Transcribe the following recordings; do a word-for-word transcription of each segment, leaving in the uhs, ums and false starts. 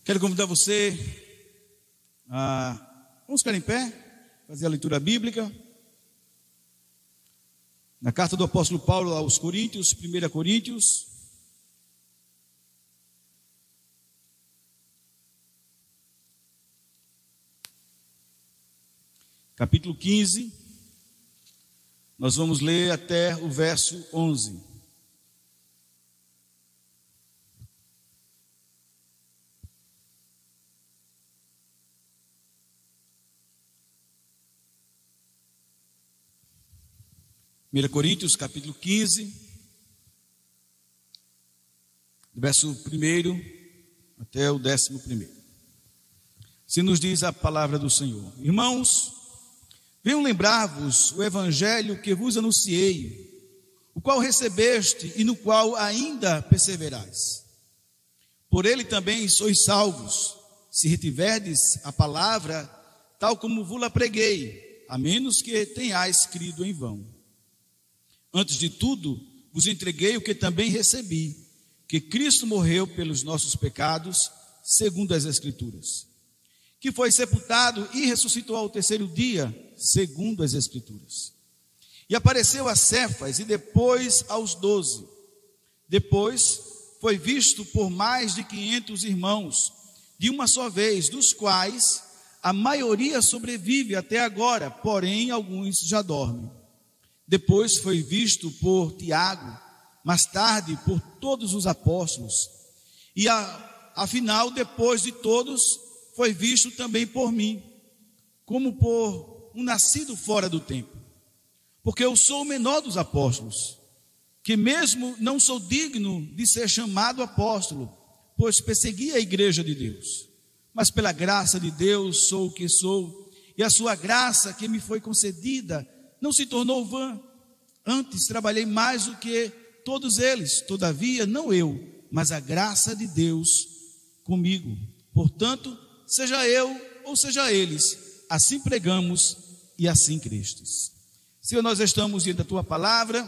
Quero convidar você a... Vamos ficar em pé, fazer a leitura bíblica. Na carta do apóstolo Paulo aos Coríntios, primeira Coríntios. Capítulo quinze. Nós vamos ler até o verso onze. primeira Coríntios, capítulo quinze, do verso primeiro até o décimo primeiro. Se nos diz a palavra do Senhor: Irmãos, venho lembrar-vos o evangelho que vos anunciei, o qual recebeste e no qual ainda perseverais. Por ele também sois salvos, se retiverdes a palavra, tal como vos-la preguei, a menos que tenhais crido em vão. Antes de tudo, vos entreguei o que também recebi, que Cristo morreu pelos nossos pecados, segundo as Escrituras, que foi sepultado e ressuscitou ao terceiro dia, segundo as Escrituras, e apareceu a Cefas e depois aos doze. Depois foi visto por mais de quinhentos irmãos, de uma só vez, dos quais a maioria sobrevive até agora, porém alguns já dormem. Depois foi visto por Tiago, mais tarde por todos os apóstolos, e a, afinal, depois de todos, foi visto também por mim, como por um nascido fora do tempo, porque eu sou o menor dos apóstolos, que mesmo não sou digno de ser chamado apóstolo, pois persegui a igreja de Deus, mas pela graça de Deus sou o que sou, e a sua graça que me foi concedida não se tornou vã. Antes trabalhei mais do que todos eles, todavia não eu, mas a graça de Deus comigo. Portanto, seja eu ou seja eles, assim pregamos e assim crestes. Senhor, nós estamos diante da tua palavra,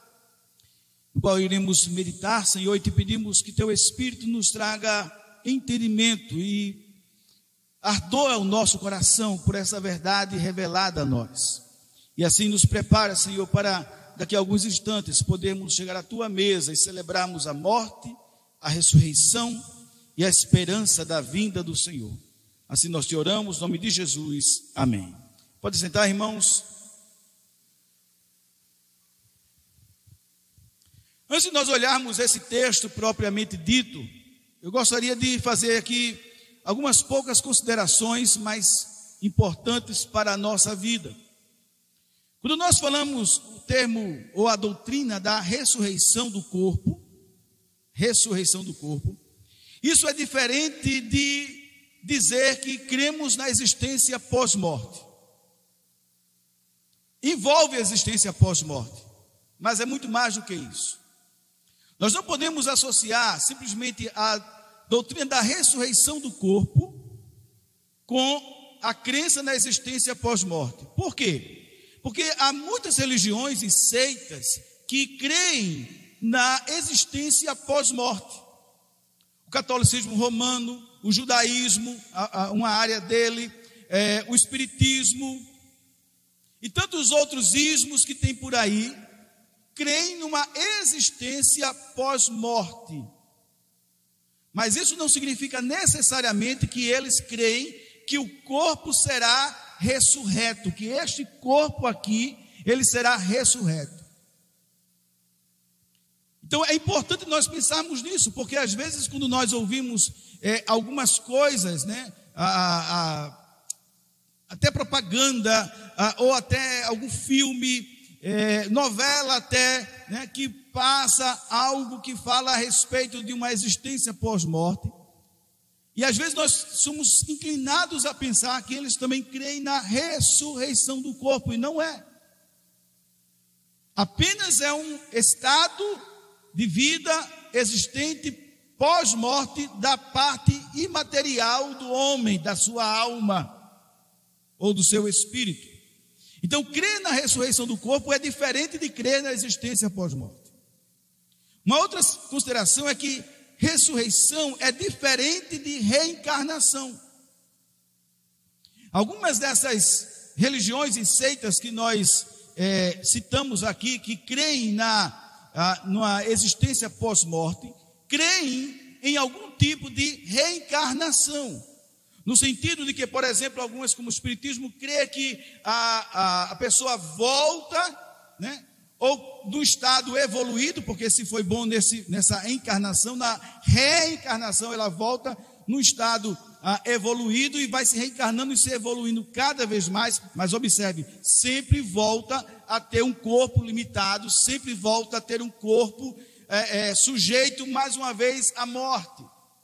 no qual iremos meditar, Senhor, e te pedimos que teu Espírito nos traga entendimento e ardor ao nosso coração por essa verdade revelada a nós. E assim nos prepara, Senhor, para daqui a alguns instantes podermos chegar à tua mesa e celebrarmos a morte, a ressurreição e a esperança da vinda do Senhor. Assim nós te oramos, em nome de Jesus, amém. Pode sentar, irmãos. Antes de nós olharmos esse texto propriamente dito, eu gostaria de fazer aqui algumas poucas considerações mais importantes para a nossa vida. Quando nós falamos o termo ou a doutrina da ressurreição do corpo, ressurreição do corpo, isso é diferente de dizer que cremos na existência pós-morte. Envolve a existência pós-morte, mas é muito mais do que isso. Nós não podemos associar simplesmente a doutrina da ressurreição do corpo com a crença na existência pós-morte. Por quê? Porque há muitas religiões e seitas que creem na existência pós-morte. O catolicismo romano, o judaísmo, uma área dele, é, o espiritismo e tantos outros ismos que tem por aí, creem numa existência pós-morte. Mas isso não significa necessariamente que eles creem que o corpo será ressurreto, que este corpo aqui, ele será ressurreto. Então é importante nós pensarmos nisso, porque às vezes quando nós ouvimos é, algumas coisas, né, a, a, até propaganda, a, ou até algum filme, é, novela até, né, que passa algo que fala a respeito de uma existência pós-morte, e às vezes nós somos inclinados a pensar que eles também creem na ressurreição do corpo, e não é. Apenas é um estado de vida existente pós-morte da parte imaterial do homem, da sua alma ou do seu espírito. Então, crer na ressurreição do corpo é diferente de crer na existência pós-morte. Uma outra consideração é que ressurreição é diferente de reencarnação. Algumas dessas religiões e seitas que nós é, citamos aqui, que creem na, a, na existência pós-morte, creem em algum tipo de reencarnação. No sentido de que, por exemplo, algumas como o Espiritismo crê que a, a, a pessoa volta, né, ou do estado evoluído, porque se foi bom nesse, nessa encarnação, na reencarnação ela volta no estado ah, evoluído e vai se reencarnando e se evoluindo cada vez mais, mas observe, sempre volta a ter um corpo limitado, sempre volta a ter um corpo é, é, sujeito mais uma vez à morte.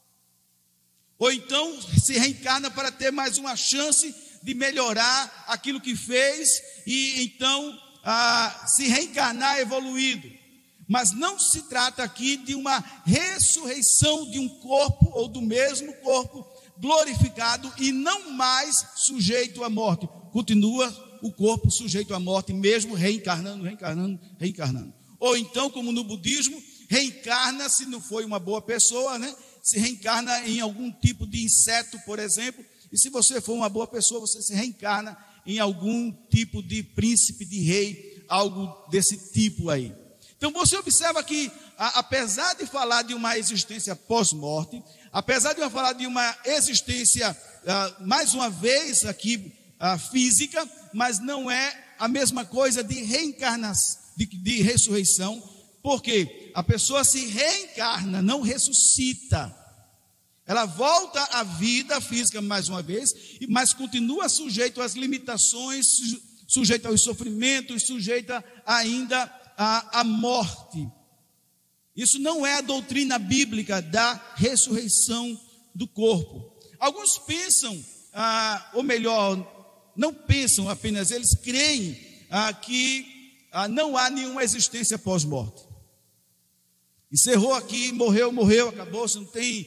Ou então se reencarna para ter mais uma chance de melhorar aquilo que fez e então ah, se reencarnar evoluído. Mas não se trata aqui de uma ressurreição de um corpo ou do mesmo corpo glorificado e não mais sujeito à morte. Continua o corpo sujeito à morte, mesmo reencarnando, reencarnando, reencarnando. Ou então, como no budismo, reencarna se não foi uma boa pessoa, né? Se reencarna em algum tipo de inseto, por exemplo, e se você for uma boa pessoa, você se reencarna em algum tipo de príncipe, de rei, algo desse tipo aí. Então você observa que, a, apesar de falar de uma existência pós-morte, apesar de falar de uma existência, a, mais uma vez aqui, a, física, mas não é a mesma coisa de reencarnação, de, de ressurreição, porque a pessoa se reencarna, não ressuscita. Ela volta à vida física mais uma vez, mas continua sujeito às limitações, sujeita aos sofrimentos, sujeita ainda à, à morte. Isso não é a doutrina bíblica da ressurreição do corpo. Alguns pensam, ah, ou melhor, não pensam apenas, eles creem ah, que ah, não há nenhuma existência pós-morte. Encerrou aqui, morreu, morreu, acabou, você não tem,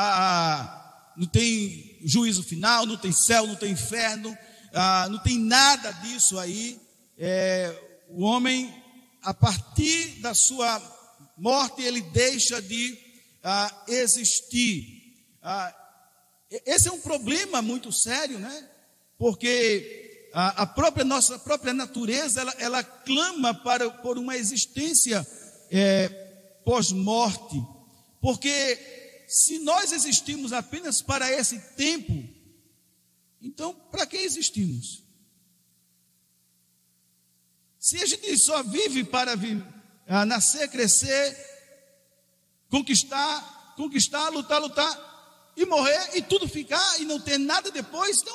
ah, não tem juízo final, não tem céu, não tem inferno, ah, não tem nada disso aí. É, o homem, a partir da sua morte, ele deixa de ah, existir. Ah, esse é um problema muito sério, né? Porque a, a própria nossa própria natureza, ela, ela clama para, por uma existência é, pós-morte, porque se nós existimos apenas para esse tempo, então para que existimos? Se a gente só vive para vir, a nascer, crescer, conquistar, conquistar, lutar, lutar e morrer e tudo ficar e não ter nada depois, então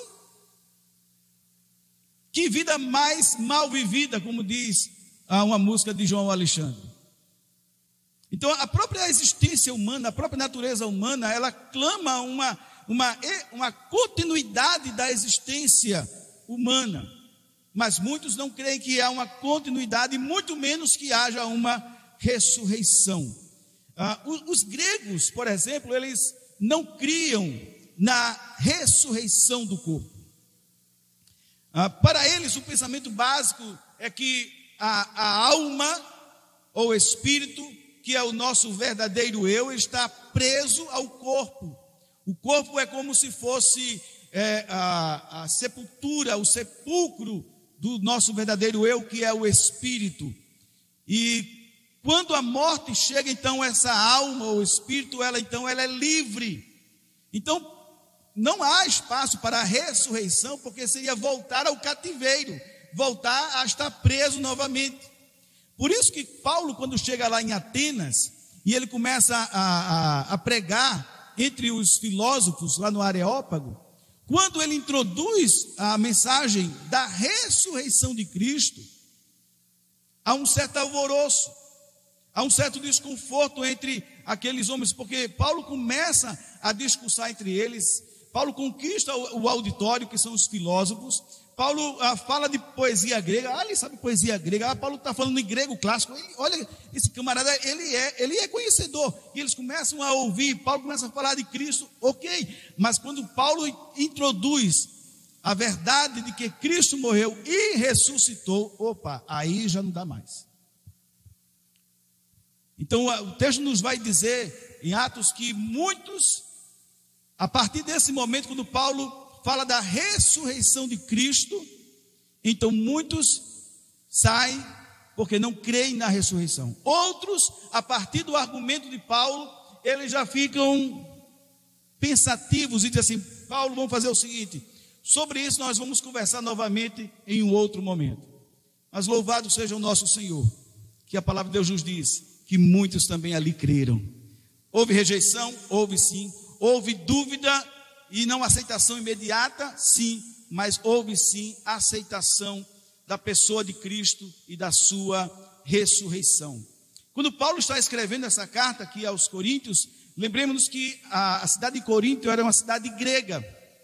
que vida mais mal vivida, como diz ah, uma música de João Alexandre. Então a própria existência humana, a própria natureza humana, ela clama uma, uma, uma continuidade da existência humana. Mas muitos não creem que há uma continuidade, muito menos que haja uma ressurreição. Ah, os, os gregos, por exemplo, eles não criam na ressurreição do corpo. Ah, para eles, o pensamento básico é que a, a alma ou espírito, que é o nosso verdadeiro eu, está preso ao corpo. O corpo é como se fosse é, a, a sepultura, o sepulcro do nosso verdadeiro eu, que é o espírito. E quando a morte chega, então essa alma ou espírito, ela então ela é livre. Então não há espaço para a ressurreição, porque seria voltar ao cativeiro, voltar a estar preso novamente. Por isso que Paulo, quando chega lá em Atenas, e ele começa a, a, a pregar entre os filósofos lá no Areópago, quando ele introduz a mensagem da ressurreição de Cristo, há um certo alvoroço, há um certo desconforto entre aqueles homens, porque Paulo começa a discursar entre eles, Paulo conquista o, o auditório, que são os filósofos. Paulo ah, fala de poesia grega. Ah, ele sabe poesia grega. Ah, Paulo está falando em grego clássico. Ele, olha, esse camarada, ele é, ele é conhecedor. E eles começam a ouvir. Paulo começa a falar de Cristo. Ok, mas quando Paulo introduz a verdade de que Cristo morreu e ressuscitou, opa, aí já não dá mais. Então o texto nos vai dizer em Atos que muitos, a partir desse momento, quando Paulo fala da ressurreição de Cristo, então muitos saem porque não creem na ressurreição. Outros, a partir do argumento de Paulo, eles já ficam pensativos e dizem assim: Paulo, vamos fazer o seguinte, sobre isso nós vamos conversar novamente em um outro momento. Mas louvado seja o nosso Senhor, que a palavra de Deus nos diz que muitos também ali creram. Houve rejeição? Houve sim. Houve dúvida e não aceitação imediata? Sim. Mas houve sim aceitação da pessoa de Cristo e da sua ressurreição. Quando Paulo está escrevendo essa carta aqui aos Coríntios, lembremos-nos que a, a cidade de Corinto era uma cidade grega.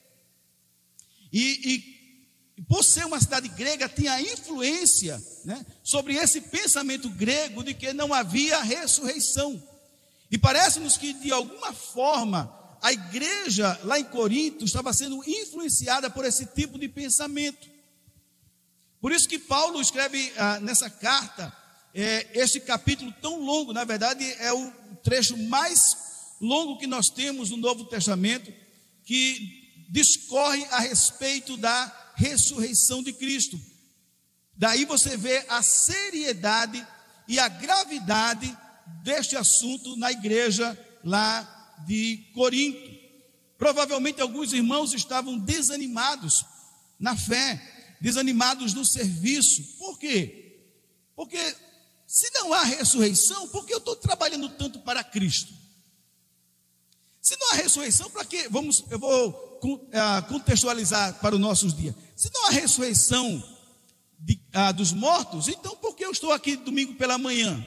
E, e por ser uma cidade grega, tinha influência, né, sobre esse pensamento grego de que não havia ressurreição. E parece-nos que de alguma forma a igreja lá em Corinto estava sendo influenciada por esse tipo de pensamento. Por isso que Paulo escreve ah, nessa carta, é, este capítulo tão longo, na verdade é o trecho mais longo que nós temos no Novo Testamento, que discorre a respeito da ressurreição de Cristo. Daí você vê a seriedade e a gravidade deste assunto na igreja lá de Corinto. Provavelmente alguns irmãos estavam desanimados na fé, desanimados no serviço. Por quê? Porque se não há ressurreição, por que eu estou trabalhando tanto para Cristo? Se não há ressurreição, para quê? Vamos, eu vou contextualizar para os nossos dias. Se não há ressurreição de, ah, dos mortos, então por que eu estou aqui domingo pela manhã?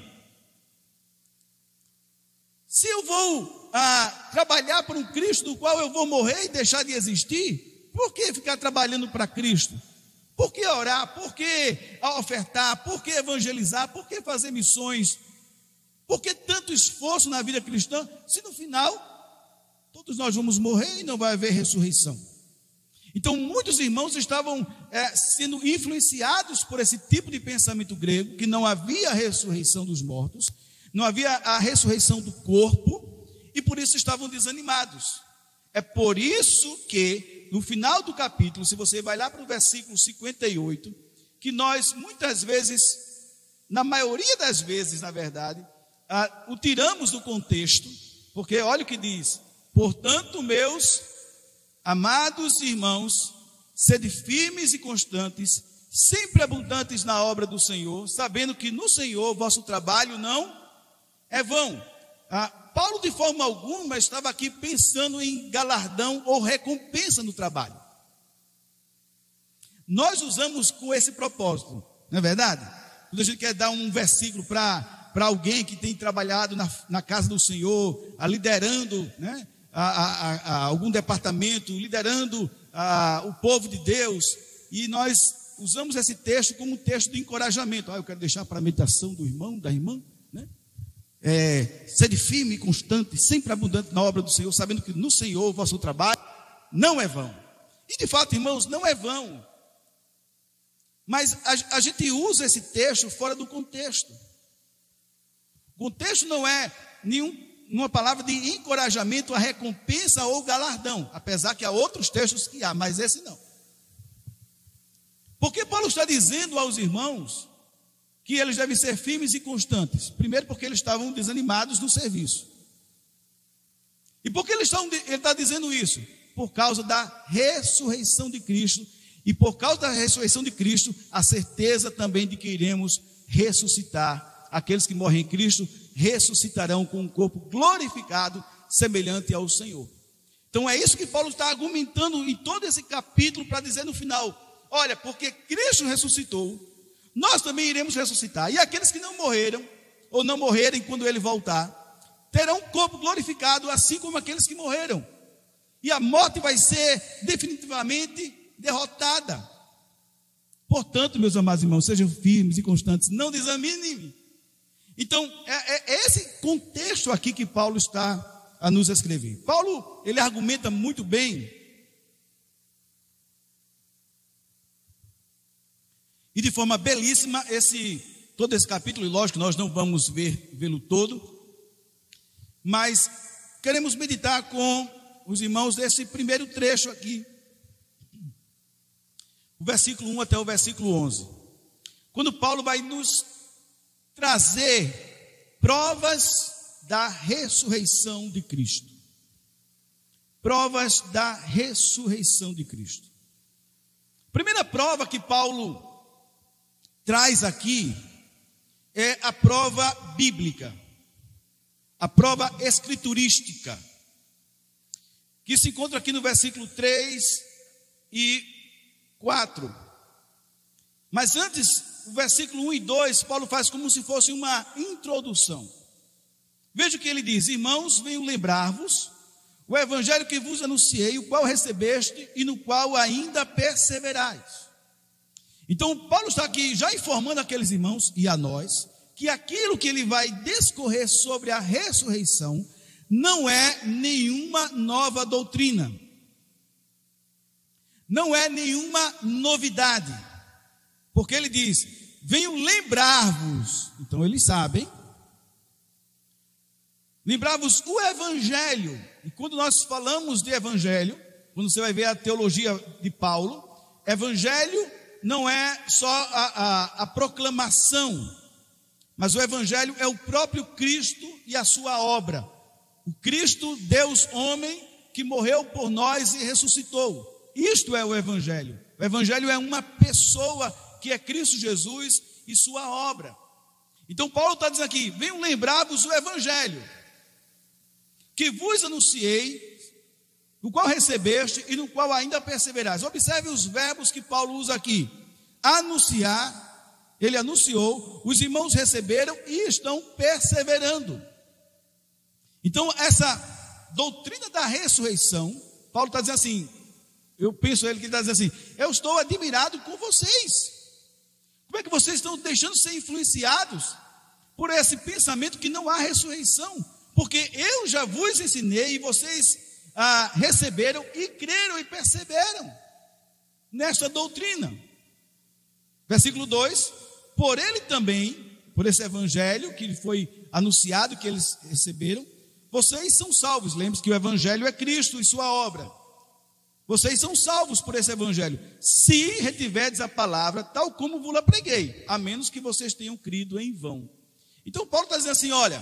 Se eu vou ah, trabalhar para um Cristo do qual eu vou morrer e deixar de existir, por que ficar trabalhando para Cristo? Por que orar? Por que ofertar? Por que evangelizar? Por que fazer missões? Por que tanto esforço na vida cristã, se no final todos nós vamos morrer e não vai haver ressurreição? Então muitos irmãos estavam é, sendo influenciados por esse tipo de pensamento grego, que não havia ressurreição dos mortos, não havia a ressurreição do corpo, e por isso estavam desanimados. É por isso que no final do capítulo, se você vai lá para o versículo cinquenta e oito, que nós muitas vezes, na maioria das vezes, na verdade, ah, o tiramos do contexto, porque olha o que diz: portanto, meus amados irmãos, sede firmes e constantes, sempre abundantes na obra do Senhor, sabendo que no Senhor vosso trabalho não é vão. Ah, Paulo de forma alguma estava aqui pensando em galardão ou recompensa no trabalho. Nós usamos com esse propósito, não é verdade? Quando a gente quer dar um versículo para para alguém que tem trabalhado na, na casa do Senhor, a, liderando, né, a, a, a, algum departamento, liderando a, o povo de Deus, e nós usamos esse texto como um texto de encorajamento. Ah, eu quero deixar para a meditação do irmão, da irmã, né? É, sede firme e constante, sempre abundante na obra do Senhor, sabendo que no Senhor o vosso trabalho não é vão. E de fato, irmãos, não é vão. Mas a, a gente usa esse texto fora do contexto. O contexto não é nenhum, uma palavra de encorajamento, a recompensa ou galardão, apesar que há outros textos que há, mas esse não. Porque Paulo está dizendo aos irmãos que eles devem ser firmes e constantes. Primeiro, porque eles estavam desanimados no serviço. E por que eles estão, ele está dizendo isso? Por causa da ressurreição de Cristo. E por causa da ressurreição de Cristo, a certeza também de que iremos ressuscitar. Aqueles que morrem em Cristo ressuscitarão com um corpo glorificado, semelhante ao Senhor. Então é isso que Paulo está argumentando em todo esse capítulo, para dizer no final: olha, porque Cristo ressuscitou, nós também iremos ressuscitar. E aqueles que não morreram, ou não morrerem quando ele voltar, terão um corpo glorificado, assim como aqueles que morreram. E a morte vai ser definitivamente derrotada. Portanto, meus amados irmãos, sejam firmes e constantes, não desanimem. Então, é, é esse contexto aqui que Paulo está a nos escrever. Paulo, ele argumenta muito bem, e de forma belíssima, esse, todo esse capítulo, e lógico, nós não vamos ver, vê-lo todo, mas queremos meditar com os irmãos desse primeiro trecho aqui, o versículo um até o versículo onze, quando Paulo vai nos trazer provas da ressurreição de Cristo. Provas da ressurreição de Cristo. Primeira prova que Paulo traz aqui é a prova bíblica, a prova escriturística, que se encontra aqui no versículo três e quatro. Mas antes, o versículo um e dois, Paulo faz como se fosse uma introdução. Veja o que ele diz: irmãos, venho lembrar-vos o evangelho que vos anunciei, o qual recebeste e no qual ainda perseverais. Então, Paulo está aqui já informando aqueles irmãos e a nós, que aquilo que ele vai discorrer sobre a ressurreição não é nenhuma nova doutrina, não é nenhuma novidade, porque ele diz: venho lembrar-vos. Então eles sabem, lembrar-vos o evangelho. E quando nós falamos de evangelho, quando você vai ver a teologia de Paulo, evangelho não é só a, a, a proclamação, mas o evangelho é o próprio Cristo e a sua obra. O Cristo, Deus homem, que morreu por nós e ressuscitou. Isto é o evangelho. O evangelho é uma pessoa que é Cristo Jesus e sua obra. Então Paulo está dizendo aqui: venho lembrar-vos o evangelho que vos anunciei, no qual recebeste e no qual ainda perseverais. Observe os verbos que Paulo usa aqui: anunciar, ele anunciou, os irmãos receberam e estão perseverando. Então essa doutrina da ressurreição, Paulo está dizendo assim, eu penso ele que está dizendo assim: eu estou admirado com vocês. Como é que vocês estão deixando ser influenciados por esse pensamento que não há ressurreição? Porque eu já vos ensinei e vocês ah, receberam e creram e perseveram nesta doutrina. Versículo dois: por ele também, por esse evangelho que foi anunciado, que eles receberam, vocês são salvos. Lembre-se que o evangelho é Cristo e sua obra. Vocês são salvos por esse evangelho, se retiverdes a palavra tal como vos la preguei, a menos que vocês tenham crido em vão. Então Paulo está dizendo assim: olha,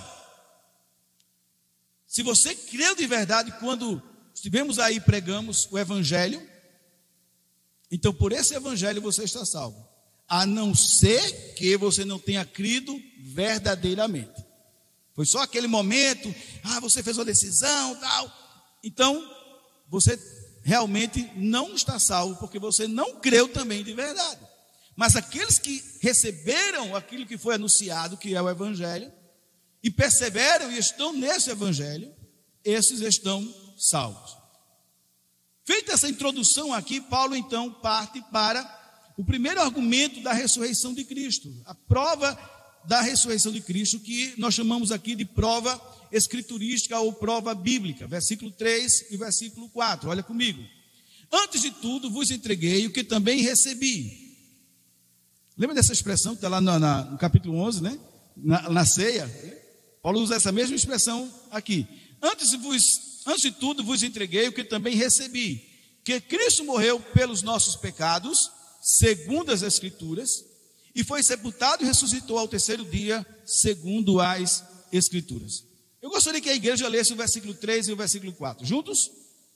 se você creu de verdade quando estivemos aí e pregamos o evangelho, então por esse evangelho você está salvo, a não ser que você não tenha crido verdadeiramente. Foi só aquele momento, ah, você fez uma decisão, tal. Então você realmente não está salvo, porque você não creu também de verdade. Mas aqueles que receberam aquilo que foi anunciado, que é o evangelho, e perseveram e estão nesse evangelho, esses estão salvos. Feita essa introdução aqui, Paulo então parte para o primeiro argumento da ressurreição de Cristo, a prova da ressurreição de Cristo, que nós chamamos aqui de prova escriturística ou prova bíblica, versículo três e versículo quatro, olha comigo. Antes de tudo vos entreguei o que também recebi. Lembra dessa expressão que está lá no, na, no capítulo onze, né? Na, na ceia, Paulo usa essa mesma expressão aqui. Antes de, vos, antes de tudo vos entreguei o que também recebi, que Cristo morreu pelos nossos pecados, segundo as Escrituras, e foi sepultado e ressuscitou ao terceiro dia, segundo as Escrituras. Eu gostaria que a igreja lesse o versículo três e o versículo quatro. Juntos?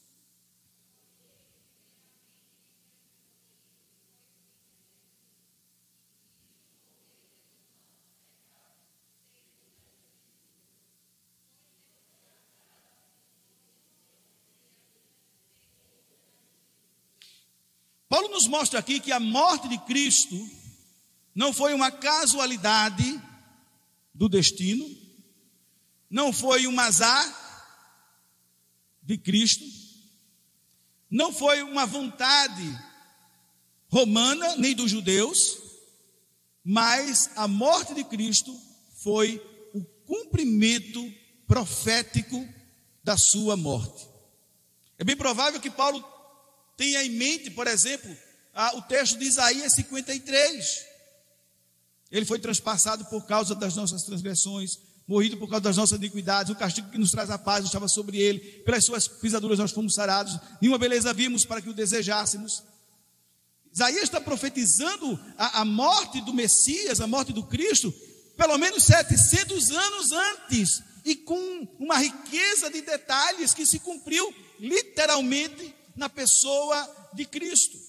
Paulo nos mostra aqui que a morte de Cristo não foi uma casualidade do destino, não foi um azar de Cristo, não foi uma vontade romana nem dos judeus, mas a morte de Cristo foi o cumprimento profético da sua morte. É bem provável que Paulo tenha em mente, por exemplo, o texto de Isaías cinquenta e três, Ele foi transpassado por causa das nossas transgressões, morrido por causa das nossas iniquidades, o castigo que nos traz a paz estava sobre ele, pelas suas pisaduras nós fomos sarados, nenhuma beleza vimos para que o desejássemos. Isaías está profetizando a, a morte do Messias, a morte do Cristo, pelo menos setecentos anos antes, e com uma riqueza de detalhes que se cumpriu literalmente na pessoa de Cristo.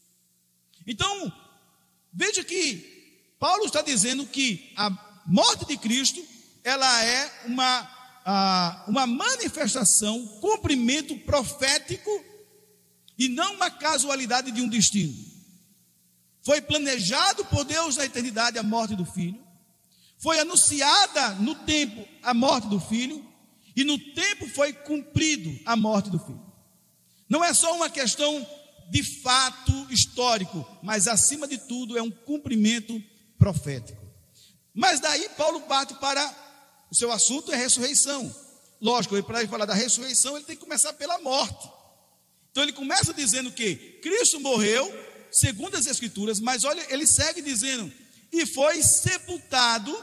Então, veja que Paulo está dizendo que a morte de Cristo, ela é uma, uma manifestação, cumprimento profético, e não uma casualidade de um destino. Foi planejado por Deus na eternidade a morte do Filho, foi anunciada no tempo a morte do Filho, e no tempo foi cumprido a morte do Filho. Não é só uma questão de fato histórico, mas acima de tudo é um cumprimento profético. Mas daí Paulo parte para o seu assunto, é a ressurreição. Lógico, para ele falar da ressurreição, ele tem que começar pela morte. Então ele começa dizendo que Cristo morreu, segundo as Escrituras, mas olha, ele segue dizendo, e foi sepultado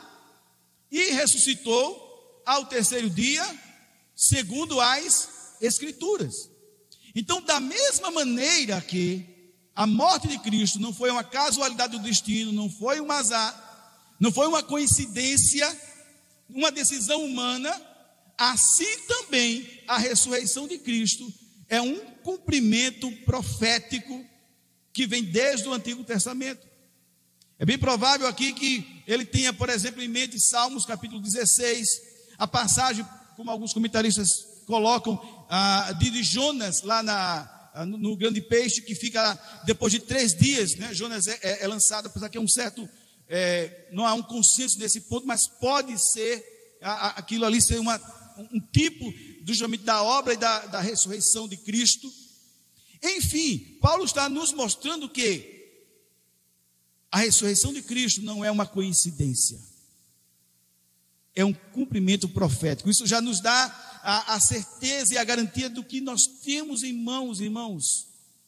e ressuscitou ao terceiro dia, segundo as Escrituras. Então, da mesma maneira que a morte de Cristo não foi uma casualidade do destino, não foi um azar, não foi uma coincidência, uma decisão humana, assim também a ressurreição de Cristo é um cumprimento profético que vem desde o Antigo Testamento. É bem provável aqui que ele tenha, por exemplo, em mente Salmos capítulo dezesseis, a passagem, como alguns comentaristas colocam, ah, de Jonas lá na, no, no grande peixe, que fica depois de três dias, né? Jonas é, é, é lançado, apesar que é um certo, é, não há um consenso nesse ponto, mas pode ser a, a, aquilo ali ser uma, um tipo justamente da obra e da, da ressurreição de Cristo. Enfim, Paulo está nos mostrando que a ressurreição de Cristo não é uma coincidência, é um cumprimento profético. Isso já nos dá a, a certeza e a garantia do que nós temos em mãos, irmãos.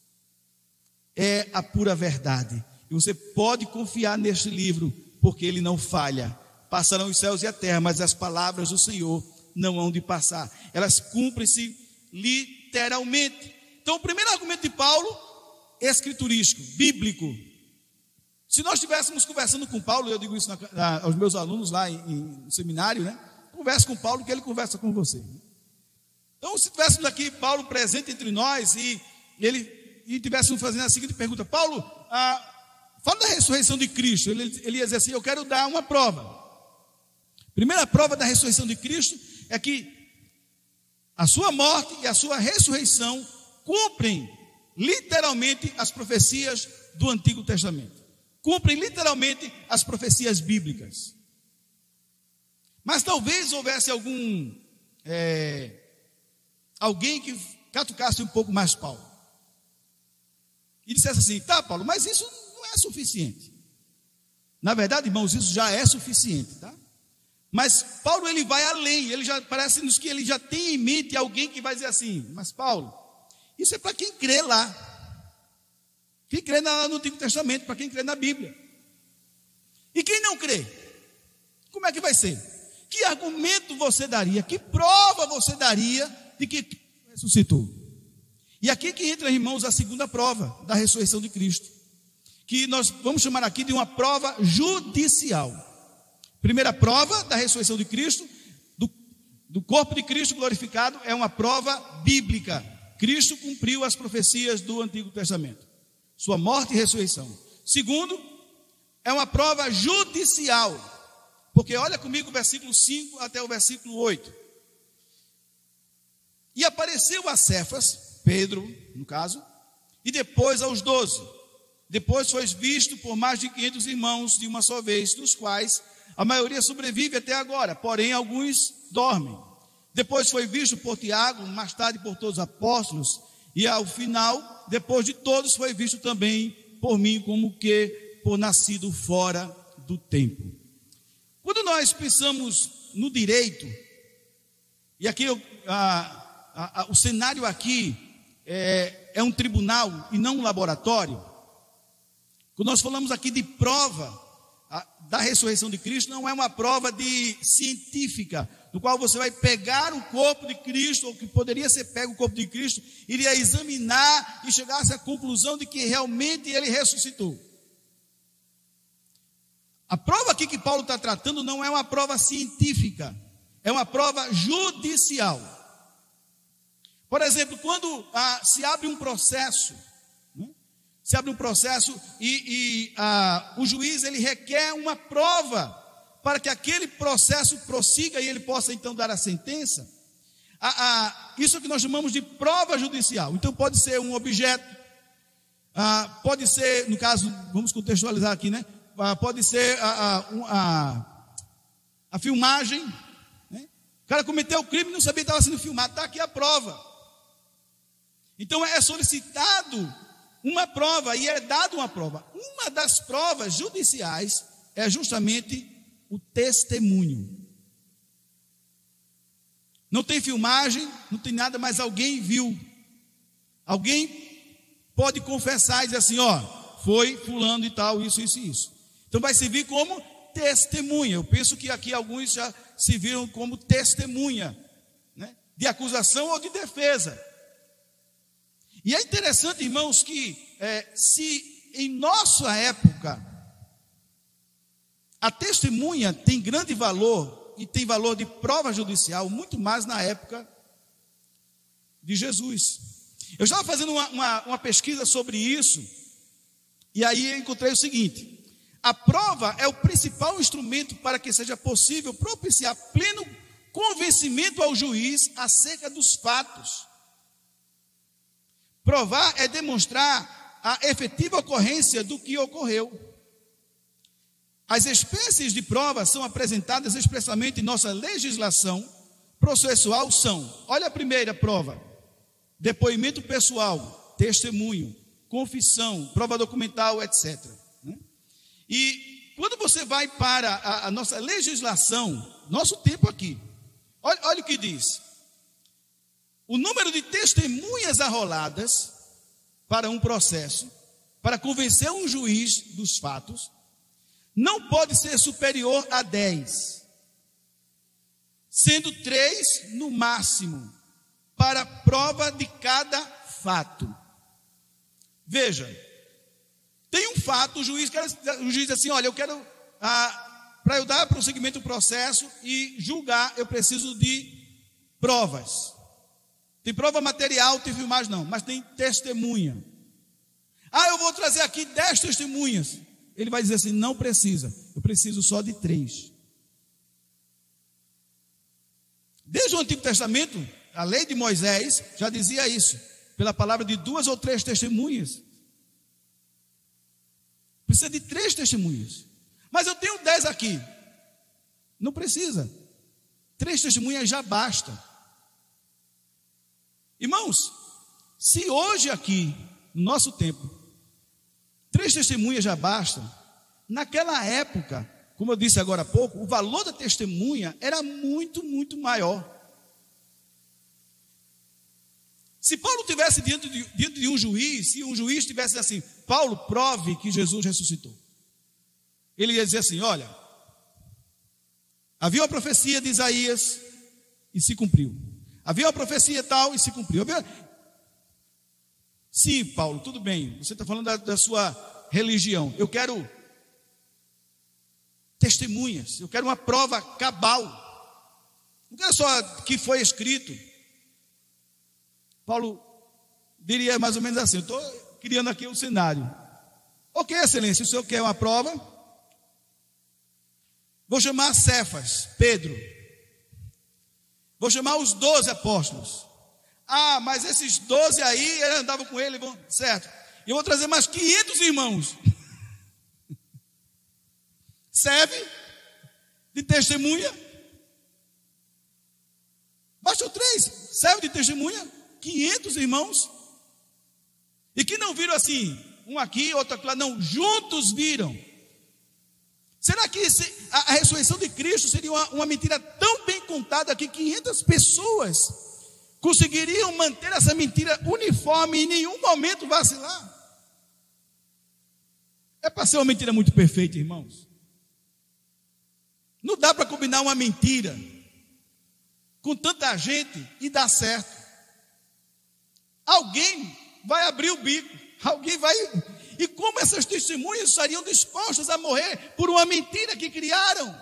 É a pura verdade. E você pode confiar neste livro, porque ele não falha. Passarão os céus e a terra, mas as palavras do Senhor não hão de passar. Elas cumprem-se literalmente. Então, o primeiro argumento de Paulo, escriturístico, bíblico. Se nós estivéssemos conversando com Paulo, eu digo isso na, na, aos meus alunos lá em, em, no seminário, né? Converse com Paulo, que ele conversa com você. Então, se tivéssemos aqui Paulo presente entre nós e ele e tivéssemos fazendo a seguinte pergunta: Paulo, ah, fala da ressurreição de Cristo. Ele, ele ia dizer assim: eu quero dar uma prova. Primeira prova da ressurreição de Cristo é que a sua morte e a sua ressurreição cumprem literalmente as profecias do Antigo Testamento. Cumprem literalmente as profecias bíblicas. Mas talvez houvesse algum é, alguém que catucasse um pouco mais Paulo e dissesse assim: tá, Paulo, mas isso não é suficiente. Na verdade, irmãos, isso já é suficiente, tá? Mas Paulo, ele vai além. Ele já parece-nos que ele já tem em mente alguém que vai dizer assim: mas Paulo, isso é para quem crê lá. Quem crê no Antigo Testamento, para quem crê na Bíblia. E quem não crê? Como é que vai ser? Que argumento você daria? Que prova você daria de que ressuscitou? E aqui que entra, irmãos, a segunda prova da ressurreição de Cristo, que nós vamos chamar aqui de uma prova judicial. Primeira prova da ressurreição de Cristo, do, do corpo de Cristo glorificado, é uma prova bíblica. Cristo cumpriu as profecias do Antigo Testamento, sua morte e ressurreição. Segundo, é uma prova judicial, porque olha comigo o versículo cinco até o versículo oito. E apareceu a Cefas, Pedro, no caso, e depois aos doze. Depois foi visto por mais de quinhentos irmãos de uma só vez, dos quais a maioria sobrevive até agora, porém alguns dormem. Depois foi visto por Tiago, mais tarde por todos os apóstolos, e ao final, depois de todos, foi visto também por mim, como que por nascido fora do tempo. Quando nós pensamos no direito, e aqui a, a, a, o cenário aqui é, é um tribunal e não um laboratório. Quando nós falamos aqui de prova, da ressurreição de Cristo não é uma prova de científica, no qual você vai pegar o corpo de Cristo, ou que poderia ser pego o corpo de Cristo, iria examinar e chegasse à conclusão de que realmente ele ressuscitou. A prova aqui que Paulo está tratando não é uma prova científica, é uma prova judicial. Por exemplo, quando ah, se abre um processo, né? se abre um processo e, e ah, o juiz ele requer uma prova para que aquele processo prossiga e ele possa então dar a sentença. Ah, ah, isso é o que nós chamamos de prova judicial. Então pode ser um objeto, ah, pode ser, no caso, vamos contextualizar aqui, né? Ah, pode ser a, a, a, a filmagem, né? O cara cometeu o crime e não sabia que estava sendo filmado, está aqui a prova. Então é solicitado uma prova e é dado uma prova. Uma das provas judiciais é justamente o testemunho. Não tem filmagem, não tem nada, mas alguém viu. Alguém pode confessar e dizer assim, ó, foi fulano e tal, isso, isso e isso. Então vai servir como testemunha. Eu penso que aqui alguns já se viram como testemunha, né? De acusação ou de defesa. E é interessante, irmãos, que é, se em nossa época a testemunha tem grande valor e tem valor de prova judicial, muito mais na época de Jesus. Eu estava fazendo uma, uma, uma pesquisa sobre isso, e aí eu encontrei o seguinte: a prova é o principal instrumento para que seja possível propiciar pleno convencimento ao juiz acerca dos fatos. Provar é demonstrar a efetiva ocorrência do que ocorreu. As espécies de prova são apresentadas expressamente em nossa legislação processual são, olha a primeira prova: depoimento pessoal, testemunho, confissão, prova documental, etcétera. E quando você vai para a, a nossa legislação, nosso tempo aqui, olha, olha o que diz. O número de testemunhas arroladas para um processo, para convencer um juiz dos fatos, não pode ser superior a dez, sendo três no máximo, para prova de cada fato. Veja, tem um fato, o juiz, quer, o juiz diz assim, olha, eu quero, ah, para eu dar prosseguimento ao processo e julgar, eu preciso de provas. Tem prova material, tem filmagem não, mas tem testemunha. Ah, eu vou trazer aqui dez testemunhas. Ele vai dizer assim, não precisa, eu preciso só de três. Desde o Antigo Testamento, a lei de Moisés já dizia isso, pela palavra de duas ou três testemunhas. Precisa de três testemunhas. Mas eu tenho dez aqui. Não precisa. Três testemunhas já basta. Irmãos, se hoje aqui, no nosso tempo, três testemunhas já bastam, naquela época, como eu disse agora há pouco, o valor da testemunha era muito, muito maior. Se Paulo tivesse diante de, diante de um juiz, se um juiz tivesse assim, Paulo, prove que Jesus ressuscitou. Ele ia dizer assim, olha, havia uma profecia de Isaías e se cumpriu. Havia uma profecia tal e se cumpriu. Havia... Sim, Paulo, tudo bem, você está falando da, da sua religião. Eu quero testemunhas, eu quero uma prova cabal. Não quero só que foi escrito. Paulo diria mais ou menos assim, eu estou criando aqui um cenário. Ok, excelência, o senhor quer uma prova? Vou chamar Cefas, Pedro. Vou chamar os doze apóstolos. Ah, mas esses doze aí, eles andavam com ele, vão, certo. E eu vou trazer mais quinhentos irmãos. Serve de testemunha. Bastou três, serve de testemunha. quinhentos irmãos. E que não viram assim, um aqui, outro lá, não, juntos viram. Será que esse, a, a ressurreição de Cristo seria uma, uma mentira tão bem contada que quinhentas pessoas conseguiriam manter essa mentira uniforme e em nenhum momento vacilar? É para ser uma mentira muito perfeita, irmãos. Não dá para combinar uma mentira com tanta gente e dar certo. Alguém vai abrir o bico, alguém vai... E como essas testemunhas estariam dispostas a morrer por uma mentira que criaram?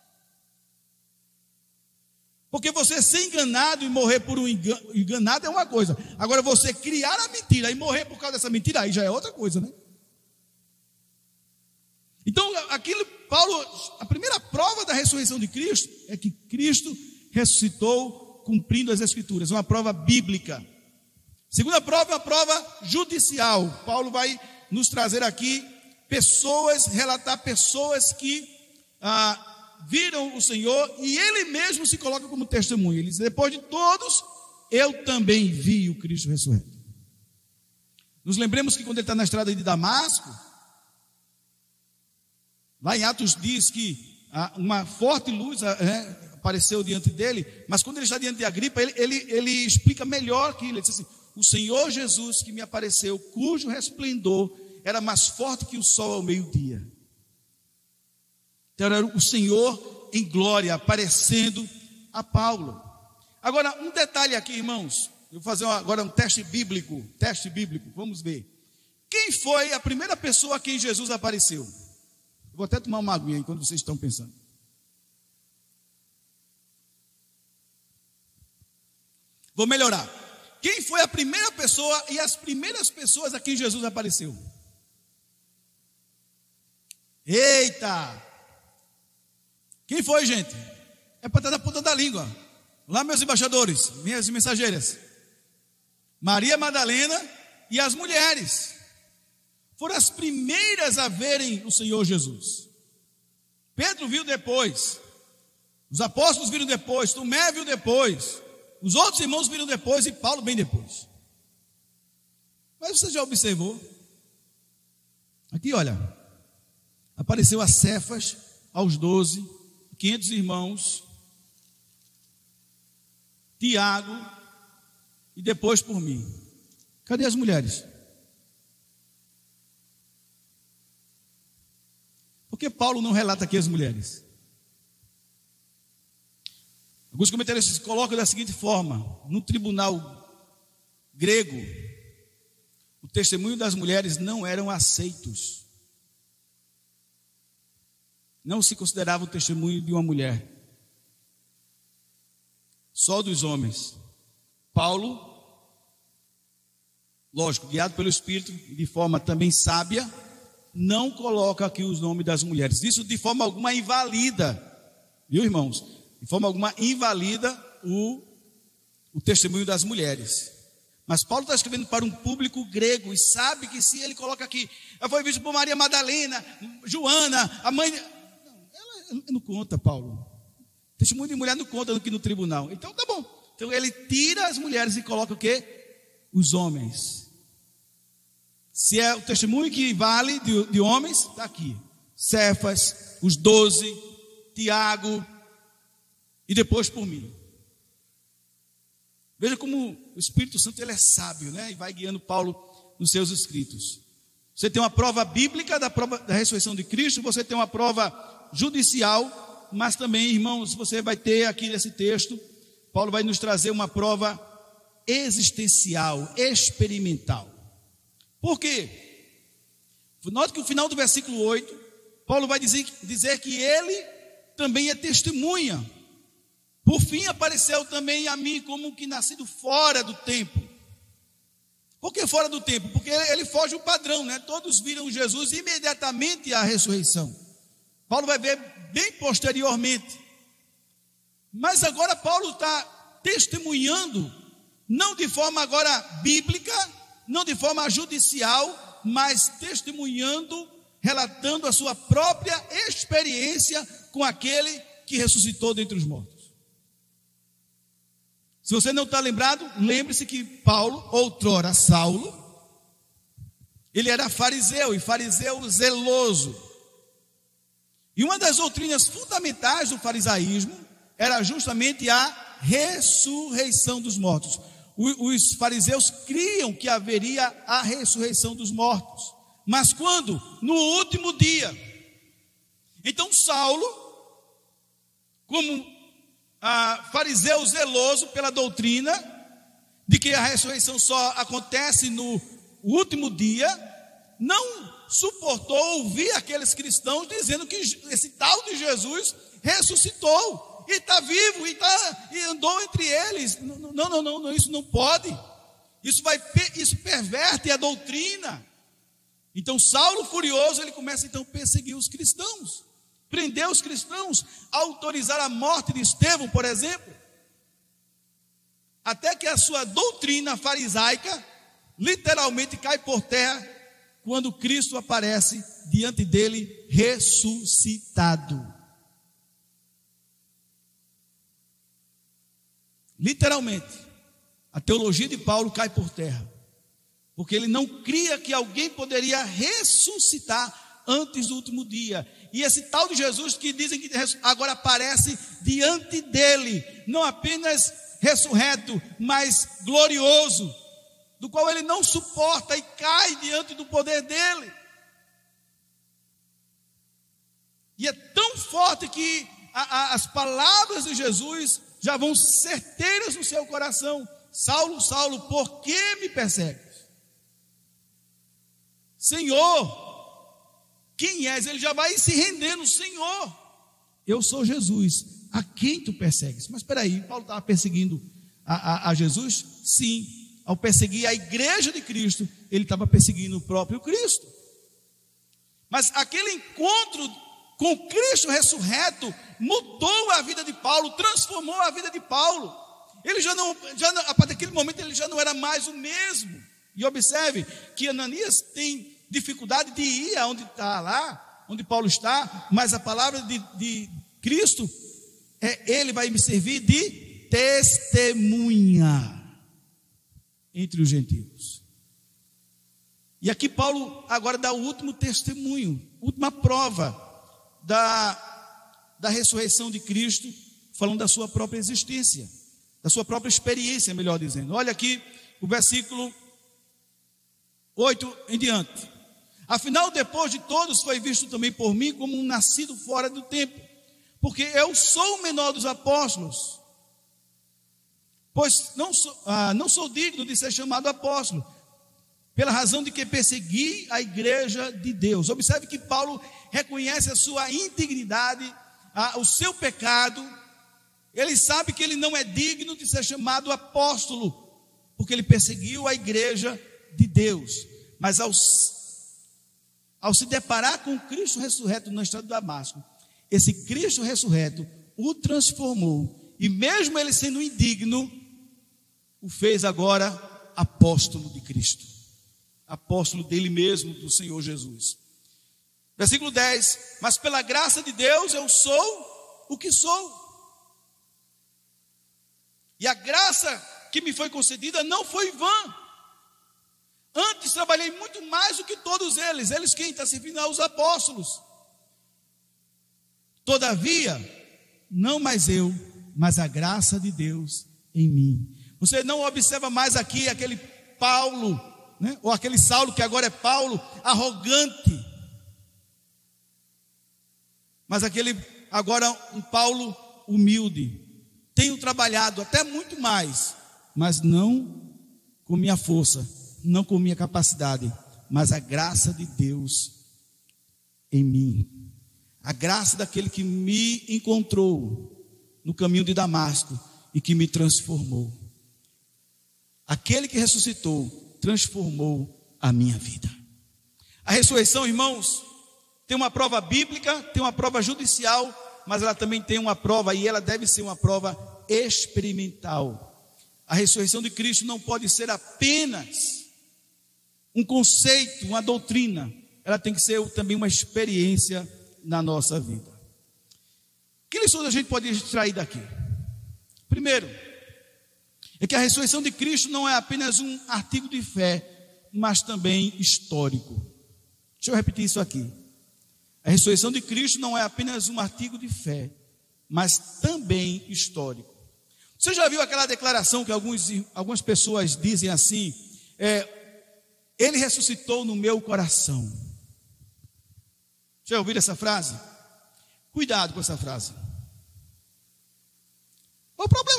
Porque você ser enganado e morrer por um enganado é uma coisa. Agora você criar a mentira e morrer por causa dessa mentira, aí já é outra coisa, né? Então, aquilo, Paulo, a primeira prova da ressurreição de Cristo é que Cristo ressuscitou cumprindo as Escrituras, uma prova bíblica. Segunda prova é uma prova judicial. Paulo vai nos trazer aqui pessoas, relatar pessoas que ah, viram o Senhor e ele mesmo se coloca como testemunha. Ele diz: depois de todos, eu também vi o Cristo ressurreto. Nos lembremos que quando ele está na estrada de Damasco, lá em Atos diz que ah, uma forte luz ah, é, apareceu diante dele, mas quando ele está diante de Agripa, ele, ele, ele explica melhor que ele diz assim: o Senhor Jesus que me apareceu, cujo resplendor era mais forte que o sol ao meio-dia. Então era o Senhor em glória aparecendo a Paulo. Agora, um detalhe aqui, irmãos. Eu vou fazer agora um teste bíblico. Teste bíblico, vamos ver. Quem foi a primeira pessoa a quem Jesus apareceu? Eu vou até tomar uma aguinha enquanto vocês estão pensando. Vou melhorar. Quem foi a primeira pessoa e as primeiras pessoas a quem Jesus apareceu? Eita! Quem foi, gente? É para estar na ponta da língua. Lá, meus embaixadores, minhas mensageiras. Maria Madalena e as mulheres foram as primeiras a verem o Senhor Jesus. Pedro viu depois. Os apóstolos viram depois. Tomé viu depois. Os outros irmãos viram depois e Paulo bem depois. Mas você já observou? Aqui, olha, apareceu a Cefas, aos doze, quinhentos irmãos, Tiago e depois por mim. Cadê as mulheres? Por que Paulo não relata aqui as mulheres? Alguns comentaristas colocam da seguinte forma: no tribunal grego, o testemunho das mulheres não eram aceitos. Não se considerava o testemunho de uma mulher, só dos homens. Paulo, lógico, guiado pelo Espírito, de forma também sábia, não coloca aqui os nomes das mulheres. Isso de forma alguma invalida, viu, irmãos? De forma alguma invalida o, o testemunho das mulheres. Mas Paulo está escrevendo para um público grego e sabe que se ele coloca aqui, ela foi vista por Maria Madalena, Joana, a mãe... Não, ela não conta, Paulo. Testemunho de mulher não conta do que no tribunal. Então tá bom. Então ele tira as mulheres e coloca o quê? Os homens. Se é o testemunho que vale de, de homens, está aqui. Cefas, os doze, Tiago e depois por mim. Veja como o Espírito Santo ele é sábio, né? E vai guiando Paulo nos seus escritos. Você tem uma prova bíblica da, prova, da ressurreição de Cristo, você tem uma prova judicial, mas também, irmãos, você vai ter aqui nesse texto, Paulo vai nos trazer uma prova existencial, experimental. Por quê? Note que no final do versículo oito, Paulo vai dizer, dizer que ele também é testemunha. Por fim apareceu também a mim como que nascido fora do tempo. Por que fora do tempo? Porque ele foge o padrão, né? Todos viram Jesus imediatamente à ressurreição. Paulo vai ver bem posteriormente. Mas agora Paulo está testemunhando, não de forma agora bíblica, não de forma judicial, mas testemunhando, relatando a sua própria experiência com aquele que ressuscitou dentre os mortos. Se você não está lembrado, lembre-se que Paulo, outrora Saulo, ele era fariseu, e fariseu zeloso. E uma das doutrinas fundamentais do farisaísmo era justamente a ressurreição dos mortos. Os fariseus criam que haveria a ressurreição dos mortos. Mas quando? No último dia. Então Saulo, como ah, fariseu zeloso pela doutrina de que a ressurreição só acontece no último dia, não suportou ouvir aqueles cristãos dizendo que esse tal de Jesus ressuscitou, e está vivo, e, tá, e andou entre eles. Não, não, não, não, isso não pode. Isso, vai, isso perverte a doutrina. Então Saulo, furioso, ele começa então a perseguir os cristãos, prender os cristãos, autorizar a morte de Estevão, por exemplo, até que a sua doutrina farisaica literalmente cai por terra quando Cristo aparece diante dele ressuscitado. Literalmente, a teologia de Paulo cai por terra, porque ele não cria que alguém poderia ressuscitar antes do último dia. E esse tal de Jesus que dizem que agora aparece diante dele, não apenas ressurreto, mas glorioso, do qual ele não suporta e cai diante do poder dele. E é tão forte que a, a, as palavras de Jesus já vão certeiras no seu coração. Saulo, Saulo, por que me persegues? Senhor, quem és? Ele já vai se rendendo. Senhor, eu sou Jesus, a quem tu persegues? Mas espera aí, Paulo estava perseguindo a, a, a Jesus? Sim. Ao perseguir a igreja de Cristo, ele estava perseguindo o próprio Cristo. Mas aquele encontro com Cristo ressurreto mudou a vida de Paulo, transformou a vida de Paulo. Ele já não, já não, a partir daquele momento ele já não era mais o mesmo. E observe que Ananias tem dificuldade de ir aonde está lá, onde Paulo está, mas a palavra de, de Cristo é: ele vai me servir de testemunha entre os gentios. E aqui Paulo agora dá o último testemunho, última prova da, da ressurreição de Cristo, falando da sua própria existência, da sua própria experiência, melhor dizendo. Olha aqui o versículo oito em diante. Afinal, depois de todos, foi visto também por mim como um nascido fora do tempo, porque eu sou o menor dos apóstolos, pois não sou, ah, não sou digno de ser chamado apóstolo, pela razão de que persegui a igreja de Deus. Observe que Paulo reconhece a sua integridade, ah, o seu pecado. Ele sabe que ele não é digno de ser chamado apóstolo, porque ele perseguiu a igreja de Deus. Mas ao, ao se deparar com Cristo ressurreto na estrada de Damasco, esse Cristo ressurreto o transformou, e mesmo ele sendo indigno, o fez agora apóstolo de Cristo, apóstolo dele mesmo, do Senhor Jesus. Versículo dez: mas pela graça de Deus eu sou o que sou, e a graça que me foi concedida não foi vã. Antes trabalhei muito mais do que todos eles. Eles quem? Está se referindo aos apóstolos. Todavia, não mais eu, mas a graça de Deus em mim. Você não observa mais aqui aquele Paulo, né? Ou aquele Saulo que agora é Paulo, arrogante, mas aquele agora um Paulo humilde. Tenho trabalhado até muito mais, mas não com minha força, não com minha capacidade, mas a graça de Deus em mim. A graça daquele que me encontrou no caminho de Damasco e que me transformou. Aquele que ressuscitou, transformou a minha vida. A ressurreição, irmãos, tem uma prova bíblica, tem uma prova judicial, mas ela também tem uma prova, e ela deve ser uma prova experimental. A ressurreição de Cristo não pode ser apenas um conceito, uma doutrina. Ela tem que ser também uma experiência na nossa vida. Que lições a gente pode extrair daqui? Primeiro, é que a ressurreição de Cristo não é apenas um artigo de fé, mas também histórico. Deixa eu repetir isso aqui. A ressurreição de Cristo não é apenas um artigo de fé, mas também histórico. Você já viu aquela declaração que alguns, algumas pessoas dizem assim: é, ele ressuscitou no meu coração. Já ouviram essa frase? Cuidado com essa frase.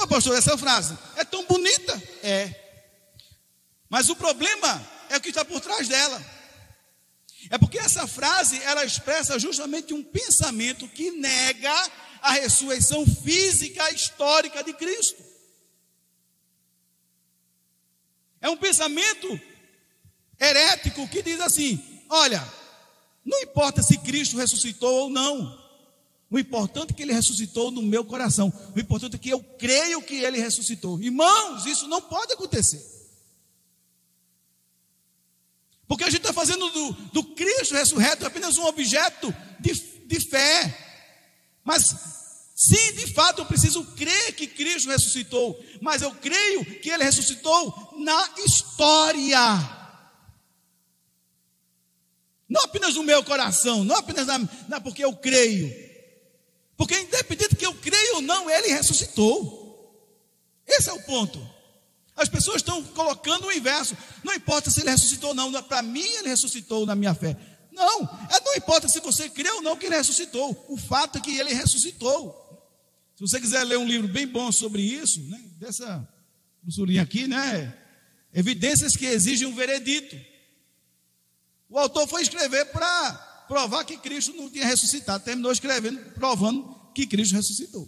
pastor, essa frase é tão bonita. É. Mas o problema é o que está por trás dela. É porque essa frase, ela expressa justamente um pensamento que nega a ressurreição física histórica de Cristo. É um pensamento herético que diz assim: olha, não importa se Cristo ressuscitou ou não, o importante é que Ele ressuscitou no meu coração, o importante é que eu creio que Ele ressuscitou. Irmãos, isso não pode acontecer, porque a gente está fazendo do, do Cristo ressurreto apenas um objeto de, de fé. Mas sim, de fato eu preciso crer que Cristo ressuscitou, mas eu creio que Ele ressuscitou na história, não apenas no meu coração, não apenas na, na, porque eu creio, porque independente que eu creia ou não, Ele ressuscitou. Esse é o ponto. As pessoas estão colocando o inverso: não importa se Ele ressuscitou ou não, para mim Ele ressuscitou na minha fé. Não, não importa se você crê ou não que Ele ressuscitou, o fato é que Ele ressuscitou. Se você quiser ler um livro bem bom sobre isso, né, dessa grossurinha aqui, né, Evidências que Exigem um Veredito, o autor foi escrever para provar que Cristo não tinha ressuscitado, terminou escrevendo, provando que Cristo ressuscitou.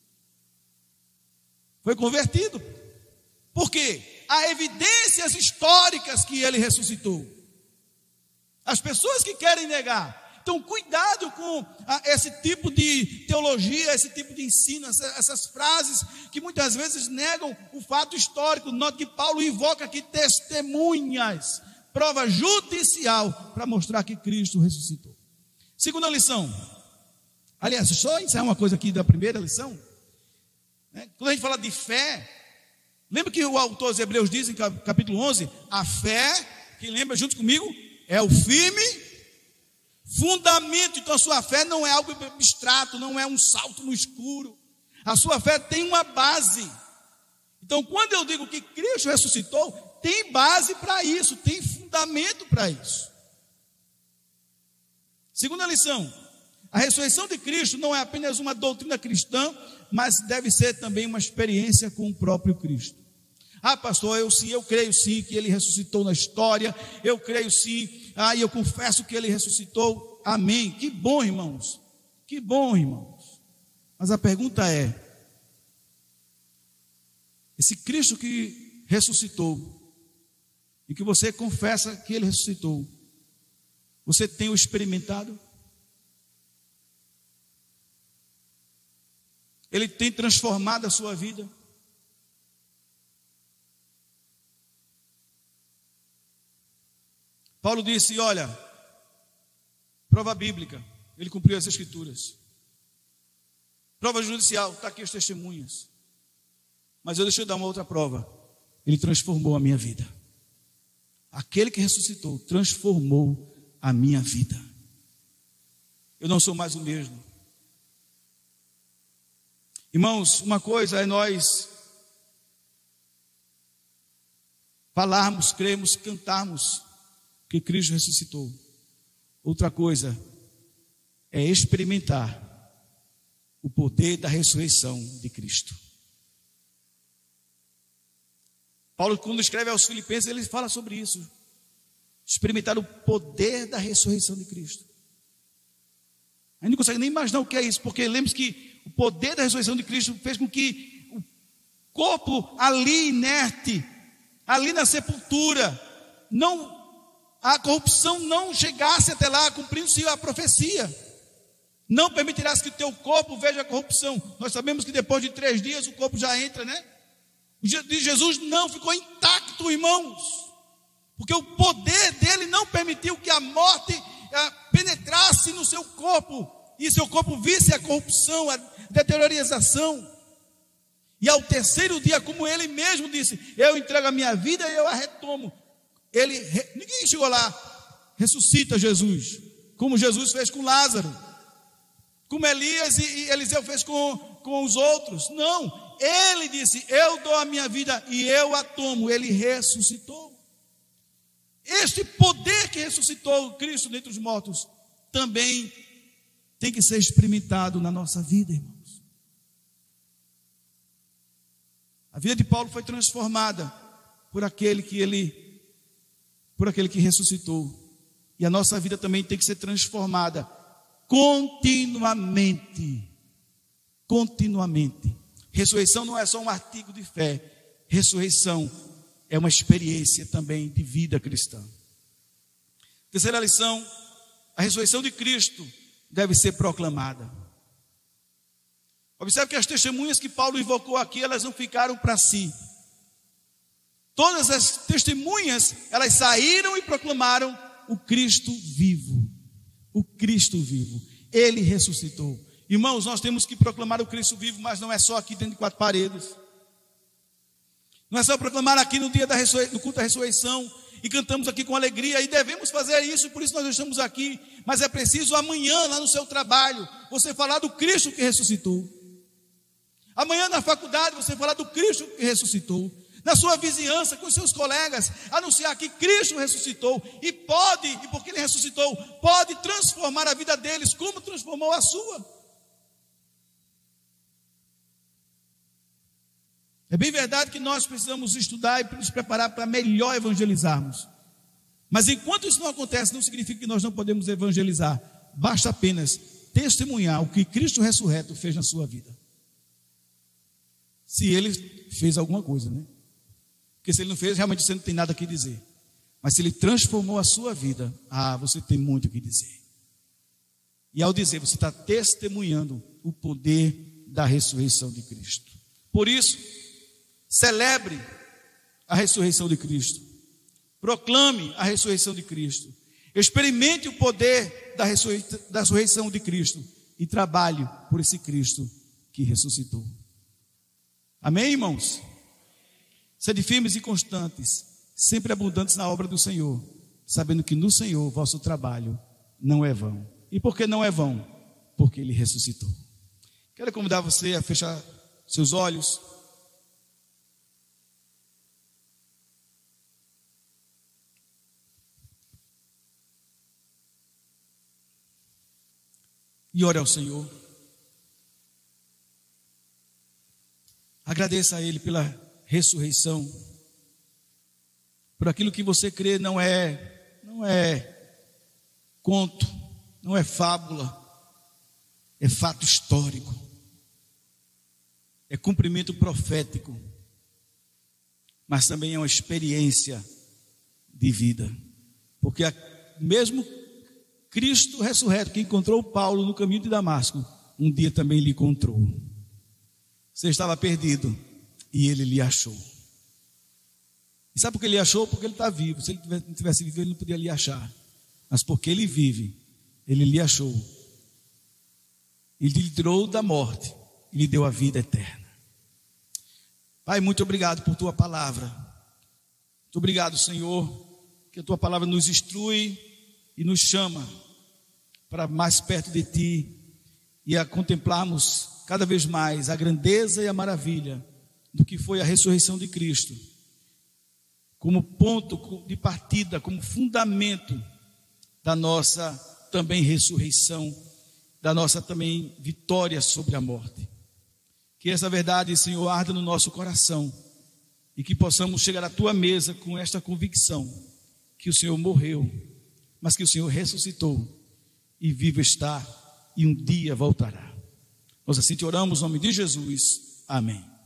Foi convertido. Por quê? Há evidências históricas que Ele ressuscitou. As pessoas que querem negar, então cuidado com a, esse tipo de teologia, esse tipo de ensino, essa, essas frases que muitas vezes negam o fato histórico. Note que Paulo invoca aqui testemunhas, prova judicial para mostrar que Cristo ressuscitou. Segunda lição, aliás, só encerrar uma coisa aqui da primeira lição, né? Quando a gente fala de fé, lembra que o autor dos Hebreus diz em capítulo onze, a fé, quem lembra junto comigo, é o firme fundamento. Então a sua fé não é algo abstrato, não é um salto no escuro. A sua fé tem uma base. Então quando eu digo que Cristo ressuscitou, tem base para isso, tem fundamento para isso. Segunda lição, a ressurreição de Cristo não é apenas uma doutrina cristã, mas deve ser também uma experiência com o próprio Cristo. Ah, pastor, eu sim, eu creio sim que Ele ressuscitou na história, eu creio sim, ah, e eu confesso que Ele ressuscitou, amém. Que bom, irmãos, que bom, irmãos. Mas a pergunta é, esse Cristo que ressuscitou, e que você confessa que Ele ressuscitou, você tem o experimentado? Ele tem transformado a sua vida? Paulo disse, olha, prova bíblica, ele cumpriu as escrituras. Prova judicial, está aqui as testemunhas. Mas eu deixo eu dar uma outra prova. Ele transformou a minha vida. Aquele que ressuscitou transformou a minha vida. Eu não sou mais o mesmo. Irmãos, uma coisa é nós falarmos, cremos, cantarmos que Cristo ressuscitou. Outra coisa é experimentar o poder da ressurreição de Cristo. Paulo, quando escreve aos Filipenses, ele fala sobre isso. Experimentar o poder da ressurreição de Cristo. A gente não consegue nem imaginar o que é isso, porque lembre-se que o poder da ressurreição de Cristo fez com que o corpo ali inerte, ali na sepultura, não, a corrupção não chegasse até lá, cumprindo-se a profecia. Não permitirás que o teu corpo veja a corrupção. Nós sabemos que depois de três dias o corpo já entra, né? O de Jesus não ficou intacto, irmãos, porque o poder dele não permitiu que a morte a, penetrasse no seu corpo, e seu corpo visse a corrupção, a deteriorização. E ao terceiro dia, como ele mesmo disse, eu entrego a minha vida e eu a retomo. Ele, ninguém chegou lá, ressuscita Jesus, como Jesus fez com Lázaro, como Elias e Eliseu fez com, com os outros. Não, ele disse, eu dou a minha vida e eu a tomo. Ele ressuscitou. Este poder que ressuscitou Cristo dentre os mortos também tem que ser experimentado na nossa vida, irmãos. A vida de Paulo foi transformada por aquele que ele, por aquele que ressuscitou. E a nossa vida também tem que ser transformada continuamente. Continuamente. Ressurreição não é só um artigo de fé. Ressurreição é uma experiência também de vida cristã. Terceira lição: a ressurreição de Cristo deve ser proclamada. Observe que as testemunhas que Paulo invocou aqui, elas não ficaram para si. Todas as testemunhas, elas saíram e proclamaram o Cristo vivo. O Cristo vivo. Ele ressuscitou. Irmãos, nós temos que proclamar o Cristo vivo, mas não é só aqui dentro de quatro paredes. Não é só proclamar aqui no dia da ressurreição, no culto da ressurreição, e cantamos aqui com alegria, e devemos fazer isso, por isso nós estamos aqui. Mas é preciso amanhã, lá no seu trabalho, você falar do Cristo que ressuscitou. Amanhã na faculdade, você falar do Cristo que ressuscitou. Na sua vizinhança, com os seus colegas, anunciar que Cristo ressuscitou, e pode, e porque Ele ressuscitou, pode transformar a vida deles, como transformou a sua. É bem verdade que nós precisamos estudar e nos preparar para melhor evangelizarmos. Mas enquanto isso não acontece, não significa que nós não podemos evangelizar. Basta apenas testemunhar o que Cristo ressurreto fez na sua vida. Se Ele fez alguma coisa, né? Porque se Ele não fez, realmente você não tem nada a dizer. Mas se Ele transformou a sua vida, ah, você tem muito o que dizer. E ao dizer, você está testemunhando o poder da ressurreição de Cristo. Por isso, celebre a ressurreição de Cristo. Proclame a ressurreição de Cristo. Experimente o poder da ressurreição, da ressurreição de Cristo. E trabalhe por esse Cristo que ressuscitou. Amém, irmãos? Sede firmes e constantes, sempre abundantes na obra do Senhor, sabendo que no Senhor o vosso trabalho não é vão. E por que não é vão? Porque Ele ressuscitou. Quero convidar você a fechar seus olhos. E ore ao Senhor. Agradeça a Ele pela ressurreição. Por aquilo que você crê não é, não é conto, não é fábula, é fato histórico. É cumprimento profético. Mas também é uma experiência de vida. Porque a, mesmo Cristo ressurreto, que encontrou Paulo no caminho de Damasco, um dia também lhe encontrou. Você estava perdido e Ele lhe achou. E sabe por que Ele achou? Porque Ele está vivo. Se Ele não tivesse vivo, Ele não podia lhe achar. Mas porque Ele vive, Ele lhe achou. Ele lhe tirou da morte e lhe deu a vida eterna. Pai, muito obrigado por Tua palavra. Muito obrigado, Senhor, que a Tua palavra nos instrui e nos chama para mais perto de Ti e a contemplarmos cada vez mais a grandeza e a maravilha do que foi a ressurreição de Cristo, como ponto de partida, como fundamento da nossa também ressurreição, da nossa também vitória sobre a morte. Que essa verdade, Senhor, arda no nosso coração e que possamos chegar à Tua mesa com esta convicção que o Senhor morreu, mas que o Senhor ressuscitou e vivo está e um dia voltará. Nós assim te oramos, em nome de Jesus. Amém.